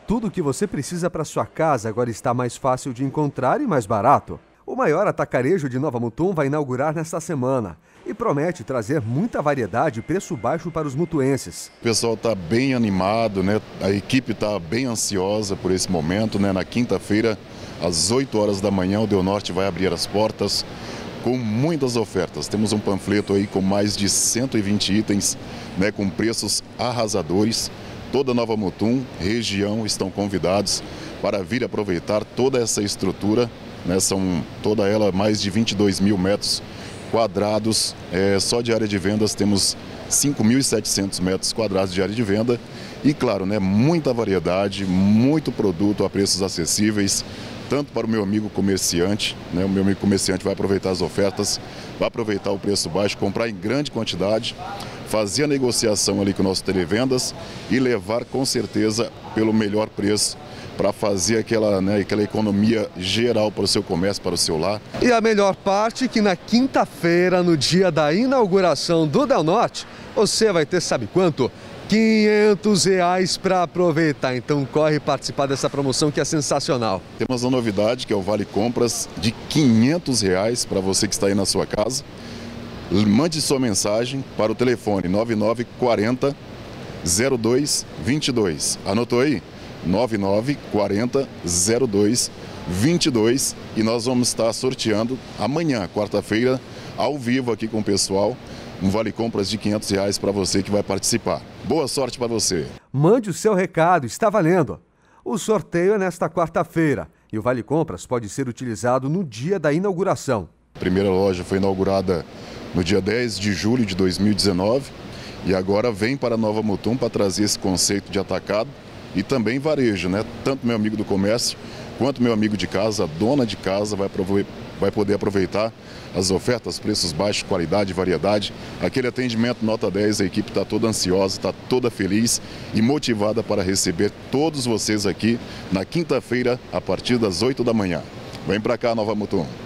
Tudo o que você precisa para sua casa agora está mais fácil de encontrar e mais barato. O maior atacarejo de Nova Mutum vai inaugurar nesta semana e promete trazer muita variedade e preço baixo para os mutuenses. O pessoal está bem animado, né? A equipe está bem ansiosa por esse momento, né? Na quinta-feira, às 8 horas da manhã, o Delnorte vai abrir as portas com muitas ofertas. Temos um panfleto aí com mais de 120 itens, né? Com preços arrasadores. Toda Nova Mutum, região, estão convidados para vir aproveitar toda essa estrutura, né? São toda ela mais de 22 mil metros quadrados. Só de área de vendas temos 5.700 metros quadrados de área de venda e, claro, né, muita variedade, muito produto a preços acessíveis, tanto para o meu amigo comerciante, né? O meu amigo comerciante vai aproveitar as ofertas, vai aproveitar o preço baixo, comprar em grande quantidade, fazer a negociação ali com o nosso televendas e levar com certeza pelo melhor preço para fazer aquela economia geral para o seu comércio, para o seu lar. E a melhor parte é que na quinta-feira, no dia da inauguração do Delnorte, você vai ter, sabe quanto? R$500 para aproveitar. Então corre participar dessa promoção que é sensacional. Temos uma novidade que é o Vale Compras de R$500 para você que está aí na sua casa. Mande sua mensagem para o telefone 9940 0222. Anotou aí? 9940 0222 e nós vamos estar sorteando amanhã, quarta-feira, ao vivo aqui com o pessoal, um Vale Compras de R$500 para você que vai participar. Boa sorte para você. Mande o seu recado, está valendo. O sorteio é nesta quarta-feira e o Vale Compras pode ser utilizado no dia da inauguração. A primeira loja foi inaugurada no dia 10 de julho de 2019 e agora vem para Nova Mutum para trazer esse conceito de atacado e também varejo, né? Tanto meu amigo do comércio quanto meu amigo de casa, a dona de casa vai poder aproveitar as ofertas, preços baixos, qualidade, variedade. Aquele atendimento nota 10, a equipe está toda ansiosa, está toda feliz e motivada para receber todos vocês aqui na quinta-feira a partir das 8 da manhã. Vem para cá, Nova Mutum.